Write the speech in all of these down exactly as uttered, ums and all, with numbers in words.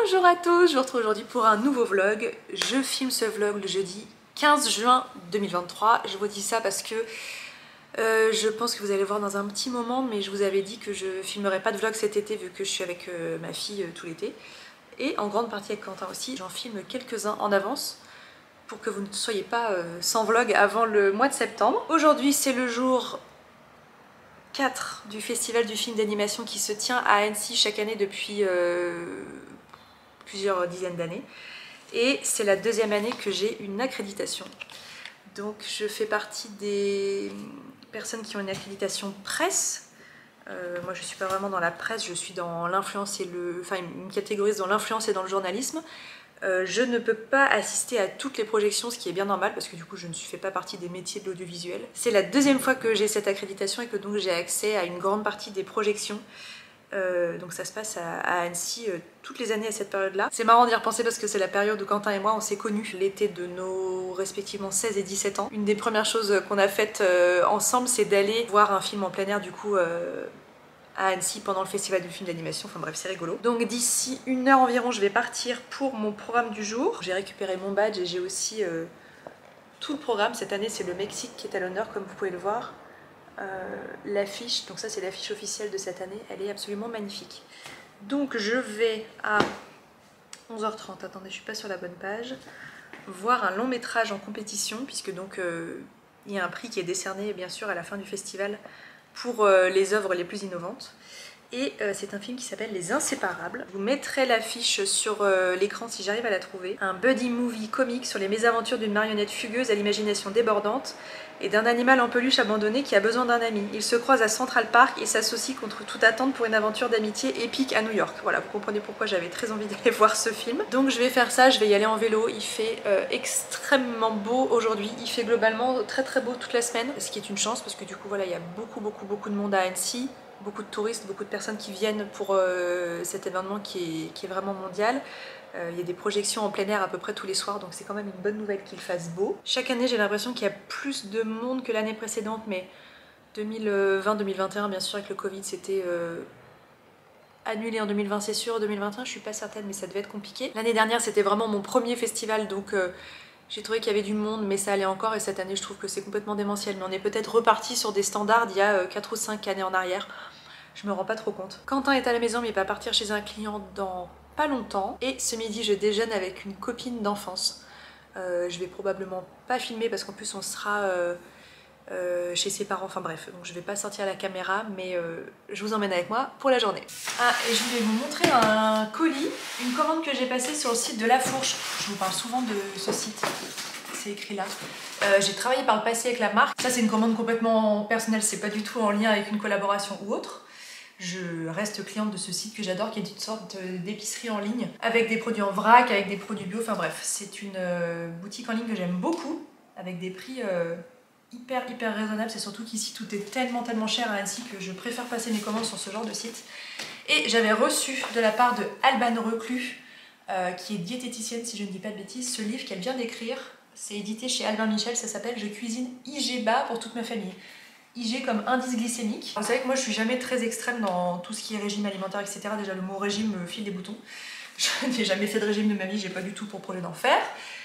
Bonjour à tous, je vous retrouve aujourd'hui pour un nouveau vlog. Je filme ce vlog le jeudi quinze juin deux mille vingt-trois. Je vous dis ça parce que euh, je pense que vous allez le voir dans un petit moment, mais je vous avais dit que je filmerai pas de vlog cet été vu que je suis avec euh, ma fille euh, tout l'été. Et en grande partie avec Quentin aussi. J'en filme quelques-uns en avance pour que vous ne soyez pas euh, sans vlog avant le mois de septembre. Aujourd'hui c'est le jour quatre du festival du film d'animation qui se tient à Annecy chaque année depuis euh, plusieurs dizaines d'années. Et c'est la deuxième année que j'ai une accréditation. Donc je fais partie des personnes qui ont une accréditation presse. Euh, moi je suis pas vraiment dans la presse, je suis dans l'influence et le... Enfin une catégorise dans l'influence et dans le journalisme. Euh, je ne peux pas assister à toutes les projections, ce qui est bien normal parce que du coup je ne fais pas partie des métiers de l'audiovisuel. C'est la deuxième fois que j'ai cette accréditation et que donc j'ai accès à une grande partie des projections. Euh, donc ça se passe à, à Annecy euh, toutes les années à cette période-là. C'est marrant d'y repenser parce que c'est la période où Quentin et moi on s'est connus l'été de nos respectivement seize et dix-sept ans. Une des premières choses qu'on a faites euh, ensemble, c'est d'aller voir un film en plein air du coup euh, à Annecy pendant le festival du film d'animation. Enfin bref, c'est rigolo. Donc d'ici une heure environ, je vais partir pour mon programme du jour. J'ai récupéré mon badge et j'ai aussi euh, tout le programme. Cette année, c'est le Mexique qui est à l'honneur, comme vous pouvez le voir. Euh, l'affiche, donc ça c'est l'affiche officielle de cette année, elle est absolument magnifique. Donc je vais à onze heures trente, attendez je suis pas sur la bonne page, voir un long métrage en compétition puisque donc euh, il y a un prix qui est décerné bien sûr à la fin du festival pour euh, les œuvres les plus innovantes. Et euh, c'est un film qui s'appelle Les Inséparables. Je vous mettrai l'affiche sur euh, l'écran si j'arrive à la trouver. Un buddy movie comique sur les mésaventures d'une marionnette fugueuse à l'imagination débordante et d'un animal en peluche abandonné qui a besoin d'un ami. Ils se croisent à Central Park et s'associent contre toute attente pour une aventure d'amitié épique à New York. Voilà, vous comprenez pourquoi j'avais très envie d'aller voir ce film. Donc je vais faire ça, je vais y aller en vélo. Il fait euh, extrêmement beau aujourd'hui. Il fait globalement très très beau toute la semaine, ce qui est une chance parce que du coup voilà, il y a beaucoup beaucoup beaucoup de monde à Annecy. Beaucoup de touristes, beaucoup de personnes qui viennent pour euh, cet événement qui est, qui est vraiment mondial. Euh, il y a des projections en plein air à peu près tous les soirs, donc c'est quand même une bonne nouvelle qu'il fasse beau. Chaque année j'ai l'impression qu'il y a plus de monde que l'année précédente, mais deux mille vingt deux mille vingt et un bien sûr avec le Covid c'était euh, annulé en deux mille vingt c'est sûr, deux mille vingt et un je suis pas certaine mais ça devait être compliqué. L'année dernière c'était vraiment mon premier festival donc euh, j'ai trouvé qu'il y avait du monde mais ça allait encore et cette année je trouve que c'est complètement démentiel. Mais on est peut-être reparti sur des standards d'il y a quatre ou cinq années en arrière. Je me rends pas trop compte. Quentin est à la maison mais il va partir chez un client dans pas longtemps. Et ce midi je déjeune avec une copine d'enfance. Euh, je vais probablement pas filmer parce qu'en plus on sera euh, euh, chez ses parents. Enfin bref, donc je vais pas sortir la caméra mais euh, je vous emmène avec moi pour la journée. Ah et je voulais vous montrer un colis, une commande que j'ai passée sur le site de La Fourche. Je vous parle souvent de ce site. C'est écrit là. Euh, j'ai travaillé par le passé avec la marque. Ça c'est une commande complètement personnelle, c'est pas du tout en lien avec une collaboration ou autre. Je reste cliente de ce site que j'adore, qui est une sorte d'épicerie en ligne, avec des produits en vrac, avec des produits bio, enfin bref, c'est une euh, boutique en ligne que j'aime beaucoup, avec des prix euh, hyper hyper raisonnables, c'est surtout qu'ici tout est tellement tellement cher à Annecy que je préfère passer mes commandes sur ce genre de site. Et j'avais reçu de la part de Alban Reclus, euh, qui est diététicienne si je ne dis pas de bêtises, ce livre qu'elle vient d'écrire, c'est édité chez Albin Michel, ça s'appelle « Je cuisine I G bas pour toute ma famille ». I G comme indice glycémique. Vous savez que moi je suis jamais très extrême dans tout ce qui est régime alimentaire, et cetera. Déjà le mot régime me file des boutons. Je n'ai jamais fait de régime de ma vie, j'ai pas du tout pour projet d'en faire.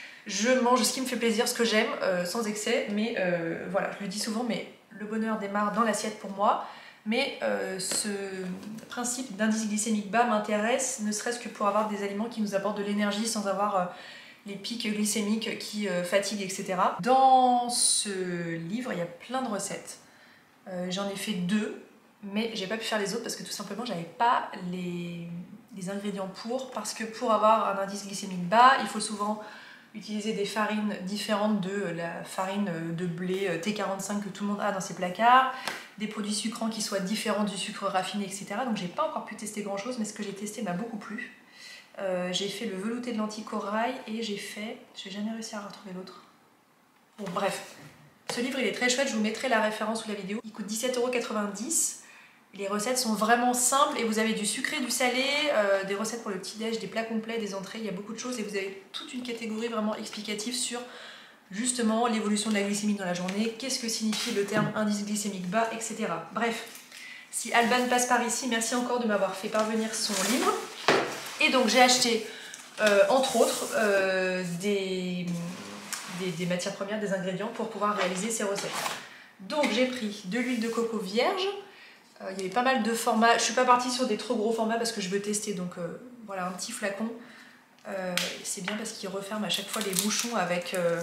Je mange ce qui me fait plaisir, ce que j'aime, euh, sans excès, mais euh, voilà, je le dis souvent, mais le bonheur démarre dans l'assiette pour moi. Mais euh, ce principe d'indice glycémique bas m'intéresse, ne serait-ce que pour avoir des aliments qui nous apportent de l'énergie sans avoir euh, les pics glycémiques qui euh, fatiguent, et cetera. Dans ce livre, il y a plein de recettes. Euh, J'en ai fait deux, mais j'ai pas pu faire les autres parce que tout simplement j'avais pas les, les ingrédients pour, parce que pour avoir un indice glycémique bas, il faut souvent utiliser des farines différentes de la farine de blé T quarante-cinq que tout le monde a dans ses placards, des produits sucrants qui soient différents du sucre raffiné, et cetera. Donc j'ai pas encore pu tester grand chose, mais ce que j'ai testé m'a beaucoup plu. Euh, j'ai fait le velouté de lentilles corail et j'ai fait... j'ai jamais réussi à retrouver l'autre. Bon bref. Ce livre il est très chouette, je vous mettrai la référence sous la vidéo. Il coûte dix-sept euros quatre-vingt-dix. Les recettes sont vraiment simples et vous avez du sucré, du salé, euh, des recettes pour le petit-déj, des plats complets, des entrées, il y a beaucoup de choses et vous avez toute une catégorie vraiment explicative sur justement l'évolution de la glycémie dans la journée, qu'est-ce que signifie le terme indice glycémique bas, et cetera. Bref, si Alban passe par ici, merci encore de m'avoir fait parvenir son livre. Et donc j'ai acheté euh, entre autres euh, des, des, des matières premières, des ingrédients pour pouvoir réaliser ces recettes. Donc j'ai pris de l'huile de coco vierge, euh, il y avait pas mal de formats, je suis pas partie sur des trop gros formats parce que je veux tester, donc euh, voilà un petit flacon. Euh, c'est bien parce qu'il referme à chaque fois les bouchons avec euh,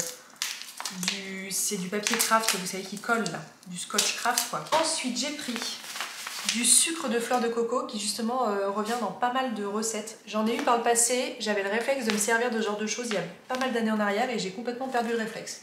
du, c'est du papier craft, vous savez qui colle là, du scotch craft quoi. Ensuite j'ai pris du sucre de fleur de coco qui justement euh, revient dans pas mal de recettes. J'en ai eu par le passé, j'avais le réflexe de me servir de ce genre de choses il y a pas mal d'années en arrière et j'ai complètement perdu le réflexe.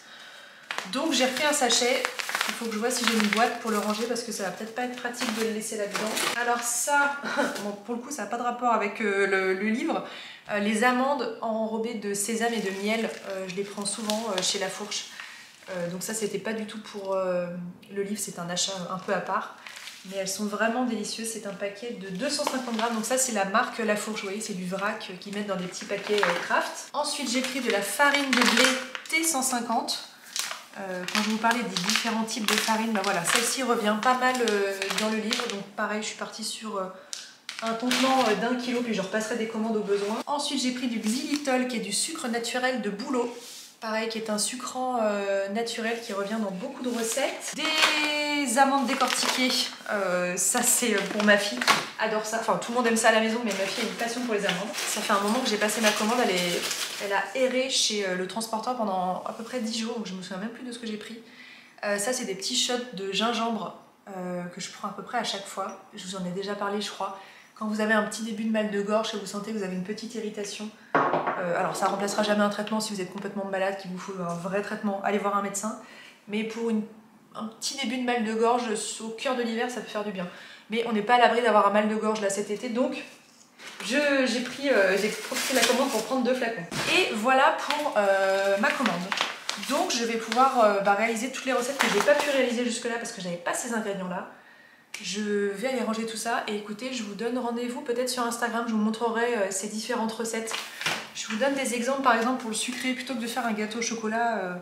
Donc j'ai repris un sachet, il faut que je vois si j'ai une boîte pour le ranger parce que ça va peut-être pas être pratique de le laisser là-dedans. Alors ça, bon, pour le coup ça n'a pas de rapport avec euh, le, le livre. Euh, les amandes enrobées de sésame et de miel, euh, je les prends souvent euh, chez La Fourche. Euh, donc ça c'était pas du tout pour euh, le livre, c'est un achat un peu à part. Mais elles sont vraiment délicieuses, c'est un paquet de deux cent cinquante grammes, donc ça c'est la marque La Fourche, vous voyez c'est du vrac qu'ils mettent dans des petits paquets craft. Ensuite j'ai pris de la farine de blé T cent cinquante. Euh, quand je vous parlais des différents types de farine, bah voilà, celle-ci revient pas mal euh, dans le livre, donc pareil je suis partie sur euh, un contenant euh, d'un kilo, puis je repasserai des commandes au besoin. Ensuite j'ai pris du xylitol qui est du sucre naturel de bouleau. Pareil, qui est un sucrant euh, naturel qui revient dans beaucoup de recettes. Des amandes décortiquées, euh, ça c'est pour ma fille, adore ça. Enfin, tout le monde aime ça à la maison, mais ma fille a une passion pour les amandes. Ça fait un moment que j'ai passé ma commande, elle, est... elle a erré chez le transporteur pendant à peu près dix jours, donc je me souviens même plus de ce que j'ai pris. Euh, ça, c'est des petits shots de gingembre euh, que je prends à peu près à chaque fois. Je vous en ai déjà parlé, je crois. Quand vous avez un petit début de mal de gorge, que vous sentez que vous avez une petite irritation, euh, alors ça remplacera jamais un traitement si vous êtes complètement malade, qu'il vous faut un vrai traitement, allez voir un médecin. Mais pour une, un petit début de mal de gorge au cœur de l'hiver, ça peut faire du bien. Mais on n'est pas à l'abri d'avoir un mal de gorge là cet été, donc j'ai pris, euh, j'ai profité de la commande pour prendre deux flacons. Et voilà pour euh, ma commande. Donc je vais pouvoir euh, bah, réaliser toutes les recettes que je n'ai pas pu réaliser jusque là parce que je n'avais pas ces ingrédients là. Je vais aller ranger tout ça et écoutez, je vous donne rendez-vous peut-être sur Instagram, je vous montrerai euh, ces différentes recettes. Je vous donne des exemples, par exemple pour le sucré, plutôt que de faire un gâteau au chocolat euh,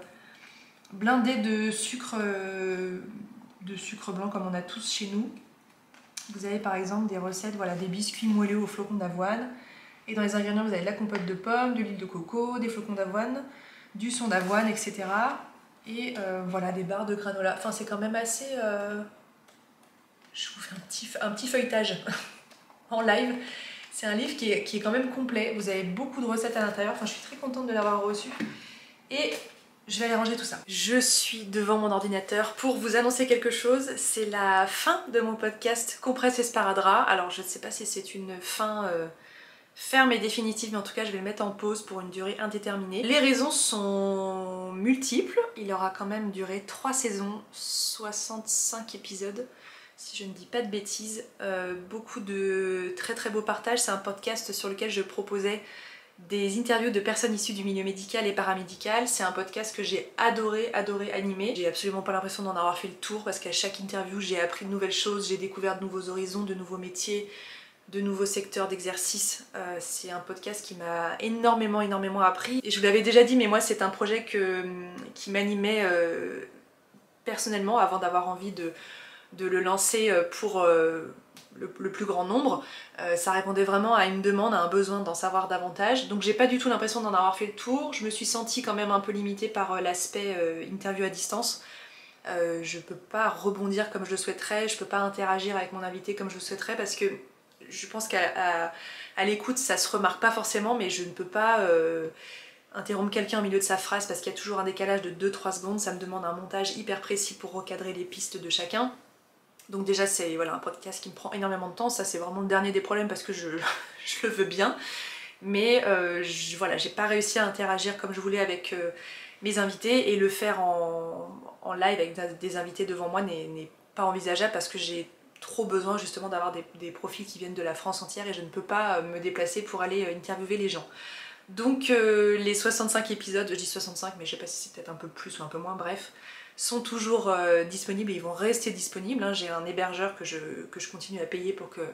blindé de sucre, euh, de sucre blanc comme on a tous chez nous. Vous avez par exemple des recettes, voilà, des biscuits moelleux aux flocons d'avoine. Et dans les ingrédients, vous avez de la compote de pommes, de l'huile de coco, des flocons d'avoine, du son d'avoine, et cetera. Et euh, voilà, des barres de granola. Enfin, c'est quand même assez... Euh... Je vous fais un petit, un petit feuilletage en live. C'est un livre qui est, qui est quand même complet. Vous avez beaucoup de recettes à l'intérieur. Enfin, je suis très contente de l'avoir reçu. Et je vais aller ranger tout ça. Je suis devant mon ordinateur pour vous annoncer quelque chose. C'est la fin de mon podcast Compresse Esparadrap. Alors, je ne sais pas si c'est une fin... Euh... ferme et définitive, mais en tout cas je vais le mettre en pause pour une durée indéterminée. Les raisons sont multiples, il aura quand même duré trois saisons, soixante-cinq épisodes, si je ne dis pas de bêtises, euh, beaucoup de très très beaux partages. C'est un podcast sur lequel je proposais des interviews de personnes issues du milieu médical et paramédical. C'est un podcast que j'ai adoré, adoré animer. J'ai absolument pas l'impression d'en avoir fait le tour parce qu'à chaque interview j'ai appris de nouvelles choses, j'ai découvert de nouveaux horizons, de nouveaux métiers, de nouveaux secteurs d'exercice. Euh, c'est un podcast qui m'a énormément énormément appris et je vous l'avais déjà dit, mais moi c'est un projet que, qui m'animait euh, personnellement avant d'avoir envie de, de le lancer pour euh, le, le plus grand nombre. Euh, ça répondait vraiment à une demande, à un besoin d'en savoir davantage, donc j'ai pas du tout l'impression d'en avoir fait le tour. Je me suis sentie quand même un peu limitée par euh, l'aspect euh, interview à distance. Euh, je peux pas rebondir comme je le souhaiterais, je peux pas interagir avec mon invité comme je le souhaiterais parce que je pense qu'à à, à l'écoute ça se remarque pas forcément, mais je ne peux pas euh, interrompre quelqu'un au milieu de sa phrase parce qu'il y a toujours un décalage de deux trois secondes. Ça me demande un montage hyper précis pour recadrer les pistes de chacun. Donc déjà c'est voilà, un podcast qui me prend énormément de temps. Ça c'est vraiment le dernier des problèmes parce que je, je le veux bien. Mais euh, je, voilà, j'ai pas réussi à interagir comme je voulais avec euh, mes invités, et le faire en, en live avec des invités devant moi n'est pas envisageable parce que j'ai trop besoin justement d'avoir des, des profils qui viennent de la France entière et je ne peux pas me déplacer pour aller interviewer les gens. Donc euh, les soixante-cinq épisodes, je dis soixante-cinq mais je sais pas si c'est peut-être un peu plus ou un peu moins, bref, sont toujours euh, disponibles et ils vont rester disponibles, hein. J'ai un hébergeur que je, que je continue à payer pour que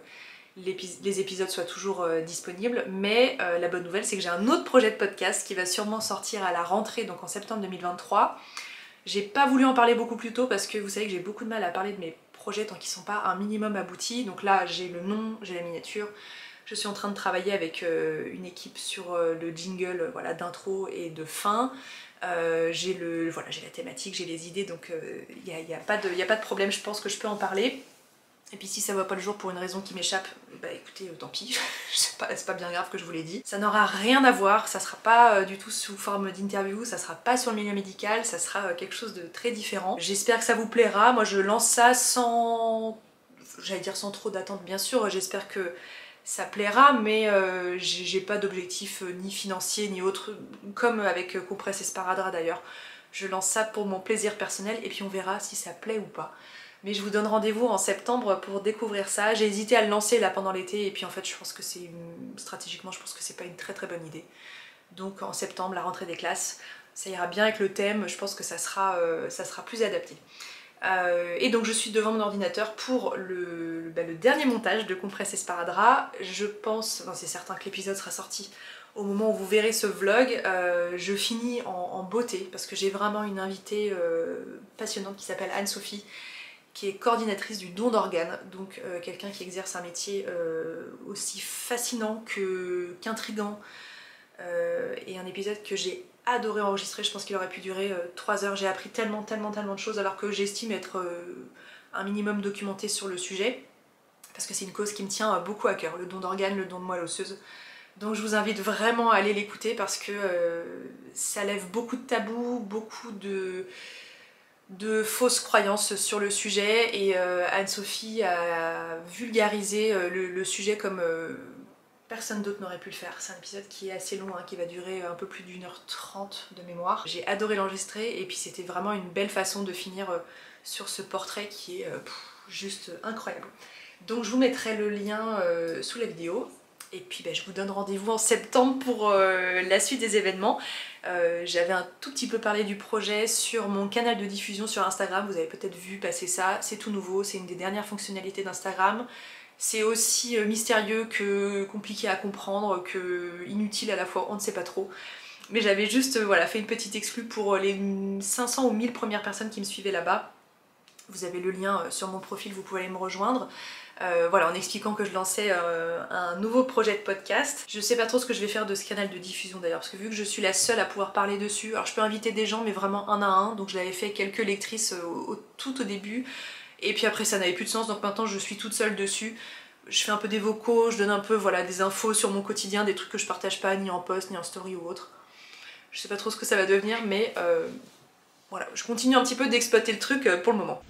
les épisodes soient toujours euh, disponibles, mais euh, la bonne nouvelle c'est que j'ai un autre projet de podcast qui va sûrement sortir à la rentrée, donc en septembre deux mille vingt-trois. J'ai pas voulu en parler beaucoup plus tôt parce que vous savez que j'ai beaucoup de mal à parler de mes projets tant qu'ils sont pas un minimum aboutis. Donc là j'ai le nom, j'ai la miniature, Je suis en train de travailler avec euh, une équipe sur euh, le jingle euh, voilà, d'intro et de fin. Euh, j'ai le, voilà, j'ai la thématique, j'ai les idées, donc il euh, n'y a, a, a pas de problème, je pense que je peux en parler. Et puis si ça voit pas le jour pour une raison qui m'échappe, bah écoutez, euh, tant pis, c'est pas, pas bien grave que je vous l'ai dit. Ça n'aura rien à voir, ça sera pas euh, du tout sous forme d'interview, ça sera pas sur le milieu médical, ça sera euh, quelque chose de très différent. J'espère que ça vous plaira, moi je lance ça sans... j'allais dire sans trop d'attente bien sûr, j'espère que ça plaira, mais euh, j'ai pas d'objectif euh, ni financier ni autre, comme avec euh, Compresse et Sparadrap d'ailleurs. Je lance ça pour mon plaisir personnel et puis on verra si ça plaît ou pas. Mais je vous donne rendez-vous en septembre pour découvrir ça. J'ai hésité à le lancer là pendant l'été et puis en fait je pense que c'est une... stratégiquement je pense que c'est pas une très très bonne idée. Donc en septembre, la rentrée des classes, ça ira bien avec le thème, je pense que ça sera, euh, ça sera plus adapté. Euh, et donc je suis devant mon ordinateur pour le, bah, le dernier montage de Compresse et Sparadrap. Je pense, c'est certain que l'épisode sera sorti au moment où vous verrez ce vlog. Euh, je finis en, en beauté parce que j'ai vraiment une invitée euh, passionnante qui s'appelle Anne-Sophie, qui est coordinatrice du don d'organes, donc euh, quelqu'un qui exerce un métier euh, aussi fascinant qu'intrigant, euh, et un épisode que j'ai adoré enregistrer. Je pense qu'il aurait pu durer euh, trois heures, j'ai appris tellement tellement tellement de choses alors que j'estime être euh, un minimum documentée sur le sujet, parce que c'est une cause qui me tient euh, beaucoup à cœur, le don d'organes, le don de moelle osseuse. Donc je vous invite vraiment à aller l'écouter parce que euh, ça lève beaucoup de tabous, beaucoup de... de fausses croyances sur le sujet, et euh, Anne-Sophie a vulgarisé euh, le, le sujet comme euh, personne d'autre n'aurait pu le faire. C'est un épisode qui est assez long, hein, qui va durer un peu plus d'une heure trente de mémoire. J'ai adoré l'enregistrer et puis c'était vraiment une belle façon de finir euh, sur ce portrait qui est euh, pff, juste incroyable. Donc je vous mettrai le lien euh, sous la vidéo. Et puis ben, je vous donne rendez-vous en septembre pour euh, la suite des événements. Euh, J'avais un tout petit peu parlé du projet sur mon canal de diffusion sur Instagram, vous avez peut-être vu passer ça, c'est tout nouveau, c'est une des dernières fonctionnalités d'Instagram. C'est aussi euh, mystérieux que compliqué à comprendre, que inutile à la fois, on ne sait pas trop. Mais j'avais juste euh, voilà, fait une petite exclue pour les cinq cents ou mille premières personnes qui me suivaient là-bas. Vous avez le lien sur mon profil, vous pouvez aller me rejoindre. Euh, voilà, en expliquant que je lançais euh, un nouveau projet de podcast. Je sais pas trop ce que je vais faire de ce canal de diffusion d'ailleurs, parce que vu que je suis la seule à pouvoir parler dessus, alors je peux inviter des gens mais vraiment un à un, donc je l'avais fait quelques lectrices au, au, tout au début, et puis après ça n'avait plus de sens, donc maintenant je suis toute seule dessus. Je fais un peu des vocaux, je donne un peu voilà, des infos sur mon quotidien, des trucs que je partage pas ni en post, ni en story ou autre. Je sais pas trop ce que ça va devenir, mais euh, voilà, je continue un petit peu d'exploiter le truc pour le moment.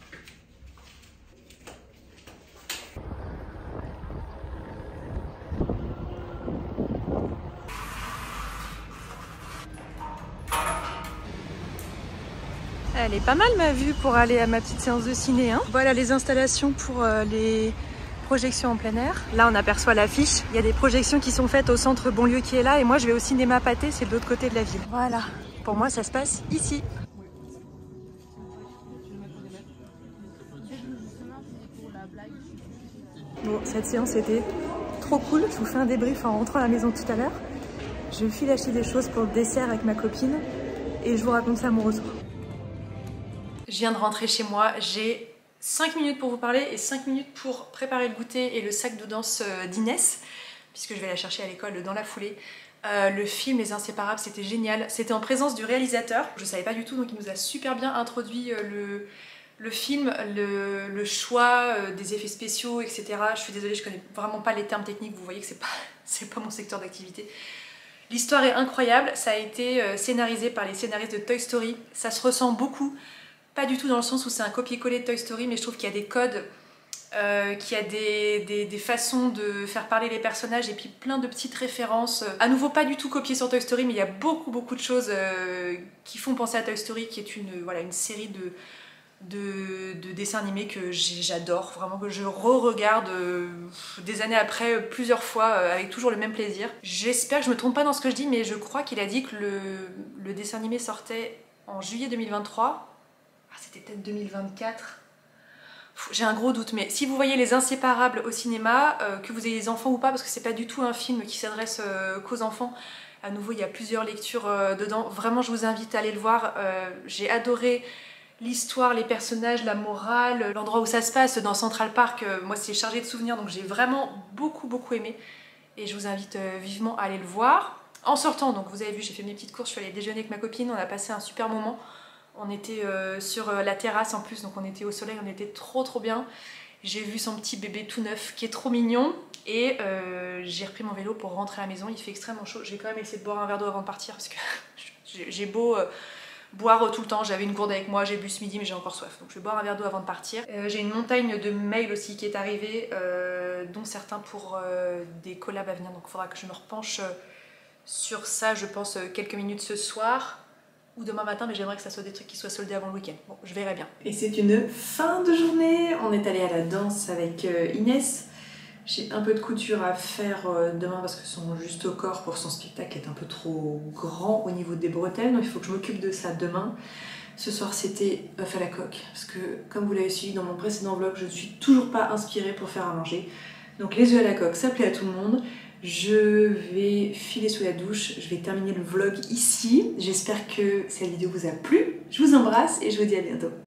Elle est pas mal ma vue pour aller à ma petite séance de ciné, hein. Voilà les installations pour euh, les projections en plein air. Là on aperçoit l'affiche, il y a des projections qui sont faites au centre Bonlieu qui est là, et moi je vais au cinéma Pathé, c'est de l'autre côté de la ville. Voilà, pour moi ça se passe ici. Bon, cette séance était trop cool, je vous fais un débrief en rentrant à la maison tout à l'heure. Je file acheter des choses pour le dessert avec ma copine et je vous raconte ça à mon retour. Je viens de rentrer chez moi, j'ai cinq minutes pour vous parler et cinq minutes pour préparer le goûter et le sac de danse d'Inès, puisque je vais la chercher à l'école dans la foulée. Euh, le film Les Inséparables, c'était génial. C'était en présence du réalisateur, je ne savais pas du tout, donc il nous a super bien introduit euh, le, le film, le, le choix euh, des effets spéciaux, et cetera. Je suis désolée, je connais vraiment pas les termes techniques, vous voyez que c'est pas, c'est pas mon secteur d'activité. L'histoire est incroyable, ça a été euh, scénarisé par les scénaristes de Toy Story, ça se ressent beaucoup. Pas du tout dans le sens où c'est un copier-coller de Toy Story, mais je trouve qu'il y a des codes, euh, qu'il y a des, des, des façons de faire parler les personnages et puis plein de petites références. À nouveau, pas du tout copié sur Toy Story, mais il y a beaucoup beaucoup de choses euh, qui font penser à Toy Story, qui est une, voilà, une série de, de, de dessins animés que j'adore, vraiment que je re-regarde euh, des années après plusieurs fois euh, avec toujours le même plaisir. J'espère que je me trompe pas dans ce que je dis, mais je crois qu'il a dit que le, le dessin animé sortait en juillet deux mille vingt-trois. Ah, c'était peut-être deux mille vingt-quatre. J'ai un gros doute, mais si vous voyez Les Inséparables au cinéma, euh, que vous ayez des enfants ou pas, parce que c'est pas du tout un film qui s'adresse euh, qu'aux enfants, à nouveau il y a plusieurs lectures euh, dedans, vraiment je vous invite à aller le voir. Euh, j'ai adoré l'histoire, les personnages, la morale, l'endroit où ça se passe dans Central Park, euh, moi c'est chargé de souvenirs donc j'ai vraiment beaucoup beaucoup aimé et je vous invite euh, vivement à aller le voir. En sortant, donc vous avez vu, j'ai fait mes petites courses, je suis allée déjeuner avec ma copine, on a passé un super moment. On était euh, sur euh, la terrasse en plus, donc on était au soleil, on était trop trop bien. J'ai vu son petit bébé tout neuf qui est trop mignon et euh, j'ai repris mon vélo pour rentrer à la maison. Il fait extrêmement chaud, j'ai quand même essayé de boire un verre d'eau avant de partir parce que j'ai beau euh, boire tout le temps, j'avais une gourde avec moi, j'ai bu ce midi mais j'ai encore soif, donc je vais boire un verre d'eau avant de partir. Euh, j'ai une montagne de mails aussi qui est arrivée, euh, dont certains pour euh, des collabs à venir, donc il faudra que je me repenche euh, sur ça, je pense euh, quelques minutes ce soir ou demain matin, mais j'aimerais que ça soit des trucs qui soient soldés avant le week-end. Bon, je verrai bien. Et c'est une fin de journée, on est allé à la danse avec euh, Inès. J'ai un peu de couture à faire euh, demain parce que son juste au corps pour son spectacle est un peu trop grand au niveau des bretelles, donc il faut que je m'occupe de ça demain. Ce soir c'était œuf à la coque, parce que comme vous l'avez suivi dans mon précédent vlog, je ne suis toujours pas inspirée pour faire à manger. Donc les œufs à la coque, ça plaît à tout le monde. Je vais filer sous la douche, je vais terminer le vlog ici. J'espère que cette vidéo vous a plu. Je vous embrasse et je vous dis à bientôt.